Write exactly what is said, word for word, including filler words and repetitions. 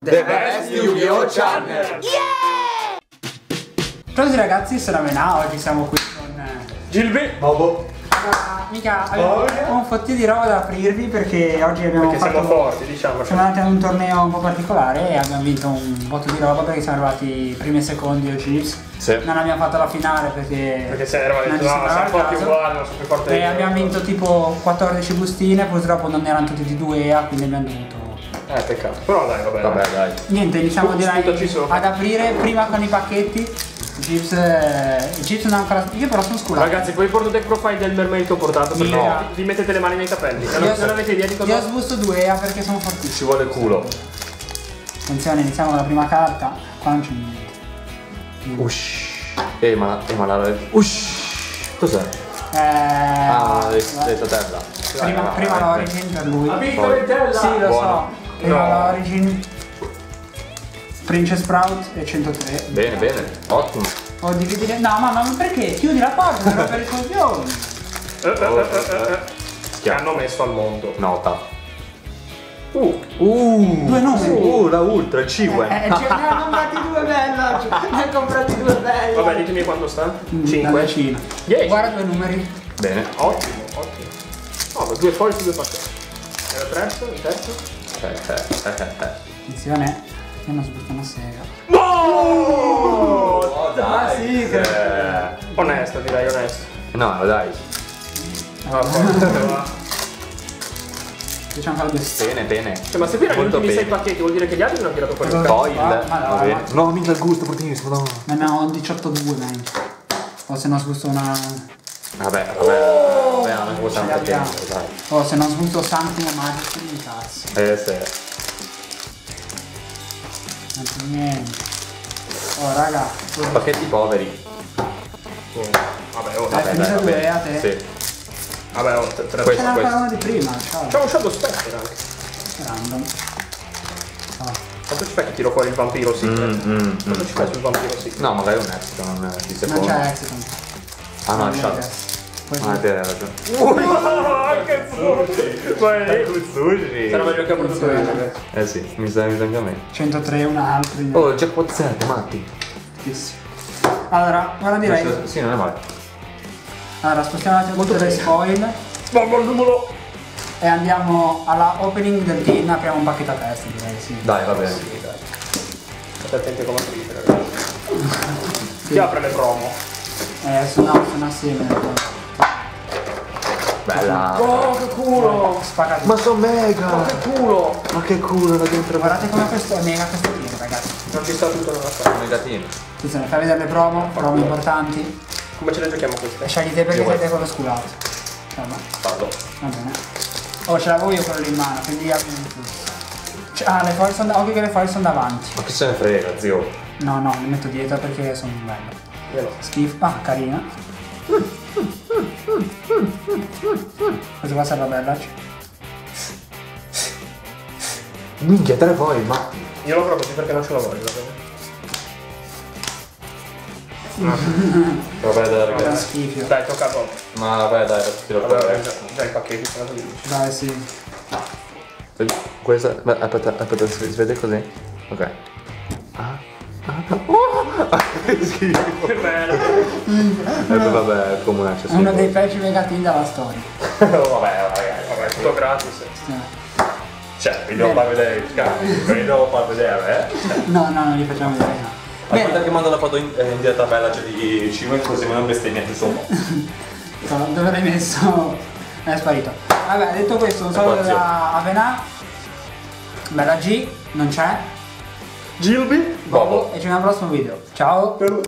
The Best Yu-Gi-Oh! Channel! Yeah! Ciao a tutti ragazzi, sono Avena, oggi siamo qui con Gilby, Bobo. Allora, mica abbiamo un fottio di roba da aprirvi perché oggi abbiamo perché fatto... siamo forti, diciamo. Siamo andati ad un torneo un po' particolare e abbiamo vinto un botto di roba perché siamo arrivati primi e secondi o Chiefs. Sì. Non abbiamo fatto la finale perché... Perché se eravamo non detto, ci no, sembrava siamo il forti caso. uguali, non sono più forti E di abbiamo loro. vinto tipo quattordici bustine, purtroppo non erano tutti di due E A, quindi abbiamo dovuto... Eh, peccato. Però dai, vabbè. Vabbè, dai. Niente, iniziamo Tu direi sputaci sopra. ad aprire prima con i pacchetti. Gips, eh, Gips non ha ancora... Io però sono sculato. Ragazzi, poi porto deck profile del mermaid che ho portato, perché Mira. no, vi mettete le mani nei capelli. Se non, Io- non avete idea di cosa... Io sbusto due E A perché sono fortissimo. Ci vuole culo. Attenzione, iniziamo con la prima carta. Qua non c'è niente. Ush. Eh, ma, eh, ma la... Ush. Cos'è? Eh, Ah, le guarda, totella. prima, prima l'origin per lui. La piccola Poi- ventella! Sì, lo Buono. so. Prima No. l'origin. Princess Sprout e centotré. Bene, bene. Ottimo. Oh, dividere. No, mamma, ma perché? Chiudi la porta, non per i coglioni. Eh, eh, eh, eh, eh. Che hanno messo al mondo. Nota. Uh, Uh. Due numeri. Uh, la ultra, il Eh, cinque. eh, ce ne ha comprati due bella. Ne ha comprati due bella. vabbè, ditemi quanto sta. La cinque. decina. dieci. Guarda due numeri. Bene. Ottimo, ottimo. No, ma due fogli su due pacchetti. E il terzo, il terzo. Eh, eh, eh, eh. Attenzione. Io non sbutto una sega. No! Oh, Ah, sì, che- Eh. Onesto, direi, onesto. No, dai. Ah, forza, va. Facciamo fare due stelle. Bene, bene. Cioè, ma se pieno gli Molto ultimi sei bene. pacchetti vuol dire che gli altri non hanno tirato fuori il Cosa- cazzo. Foil. Ma- ma Va no, bene. ma- No, mica il gusto, fortissimo, no. Ne abbiamo diciotto due, man. O se non sbusto una... Vabbè, vabbè. Vabbè, non può Ce sempre l'abbiamo. tempo, dai. O se non sbusto Sanctum Magic di cazzo. Eh, sì. Non c'è niente. Oh, raga. Pacchetti poveri. Oh, vabbè, oh, Hai vabbè. finito dai, due vabbè. a te? Sì. Vabbè, oh, tre, tre. Questo- Ce n'è ancora uno di prima, ciao. C'è un Shadow Spectre anche. Random. Oh. Quanto ci fai che tiro fuori il vampiro Secret? Mm, mm, Quanto mm. ci fai sul vampiro Secret? No, magari un extra, non è di Non secondo. c'è Exiton. Ah no, Non è c'è shot. Exiton. Poi Ah, te hai ragione. Oh, che sushi! Vai. sushi. Sarà meglio che ha portato io, ragazzi. Eh sì, mi sa mi sa anche a me. centotré, un altro. Oh, il jackpot sette, matti. Fortissimo. Allora, ora direi. Questo- Sì, non è male. Allora, spostiamo un attimo tutte le spoil Bomba il numero! e andiamo alla opening del team. Apriamo un pacchetto a testa, direi, sì. Dai, va bene. Sì, dai. State attenti come aprite, ragazzi. Chi apre le promo? Eh, sono, sono assieme. Bella. Oh, che culo! Spaccato. Ma sono mega. Oh, che culo! Ma che culo da dentro. Guardate come questo è mega questo team, ragazzi. Non ci sta tutto nella sala. Negatino. Attenzione, fai vedere le promo, promo importanti. Come ce le giochiamo queste? E scegliete perché Io siete quello sculato. Insomma, Fallo. va bene. Oh, ce l'avevo io quello lì in mano, quindi abbiamo tutto. Cioè, ah, le foil sono da... Occhio che le foil sono davanti. Ma che se ne frega, zio. No, no, le metto dietro perché sono bello. Io no. Schifo. Ah, carina. Questo qua serve a bella. Minchia, tre poi, ma. Io lo provo così perché non ce la voglio. Vabbè, dai, È ragazzi. schifo. Dai, tocca a Bob. Ma vabbè, dai, ti lo Allora, provo. già, già i pacchetti sono così. Dai, sì. Questa. Beh, aspetta, aspetta, si si vede così? Ok. Ah. Che schifo. Che bello! Eh, beh, vabbè, è come un È accessibile. uno dei patch mega team della storia. Vabbè, ragazzi. Vabbè, tutto gratis. Sì. Cioè, vi devo far vedere il cazzo. Vi devo far vedere, eh. No, no, non li facciamo vedere. No. Aspetta Bene, che mando la foto in, eh, in diretta bella, cioè di Cimo, così non bestemmiate insomma. no, dove l'hai messo? È sparito. Vabbè, detto questo, un saluto Spazio. da Avena. Bella G, non c'è. Gilby? Bobo. E ci vediamo al prossimo video. Ciao.